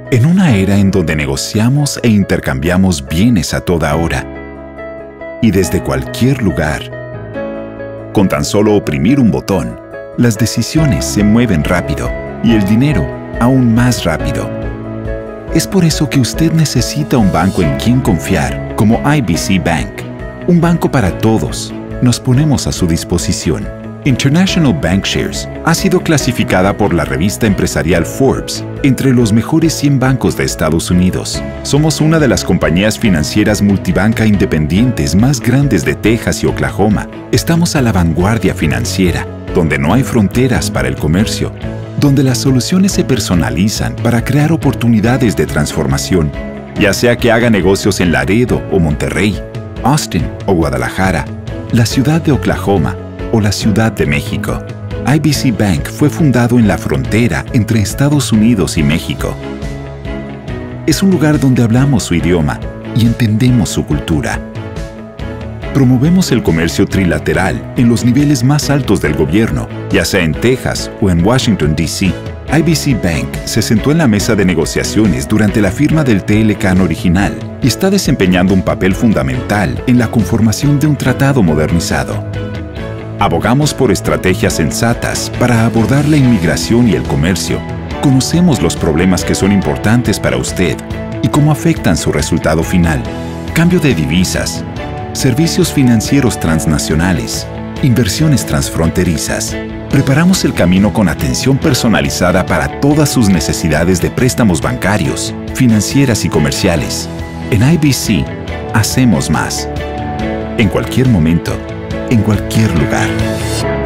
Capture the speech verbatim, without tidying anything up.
En una era en donde negociamos e intercambiamos bienes a toda hora y desde cualquier lugar, con tan solo oprimir un botón, las decisiones se mueven rápido y el dinero aún más rápido. Es por eso que usted necesita un banco en quien confiar, como I B C Bank. Un banco para todos. Nos ponemos a su disposición. International Bankshares ha sido clasificada por la revista empresarial Forbes entre los mejores cien bancos de Estados Unidos. Somos una de las compañías financieras multibanca independientes más grandes de Texas y Oklahoma. Estamos a la vanguardia financiera, donde no hay fronteras para el comercio, donde las soluciones se personalizan para crear oportunidades de transformación, ya sea que haga negocios en Laredo o Monterrey, Austin o Guadalajara, la ciudad de Oklahoma o la Ciudad de México. I B C Bank fue fundado en la frontera entre Estados Unidos y México. Es un lugar donde hablamos su idioma y entendemos su cultura. Promovemos el comercio trilateral en los niveles más altos del gobierno, ya sea en Texas o en Washington, D C I B C Bank se sentó en la mesa de negociaciones durante la firma del T L C A N original y está desempeñando un papel fundamental en la conformación de un tratado modernizado. Abogamos por estrategias sensatas para abordar la inmigración y el comercio. Conocemos los problemas que son importantes para usted y cómo afectan su resultado final. Cambio de divisas, servicios financieros transnacionales, inversiones transfronterizas. Preparamos el camino con atención personalizada para todas sus necesidades de préstamos bancarios, financieras y comerciales. En I B C, hacemos más. En cualquier momento, en cualquier lugar.